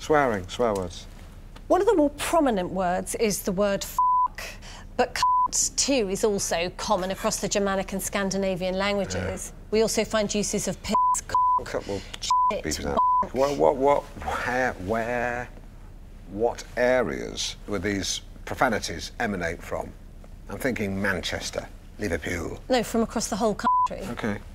Swearing, swear words. One of the more prominent words is the word f***, but cunt too is also common across the Germanic and Scandinavian languages. Yeah. We also find uses of piss, Couple shit, what areas would these profanities emanate from? I'm thinking Manchester, Liverpool. No, from across the whole country. OK.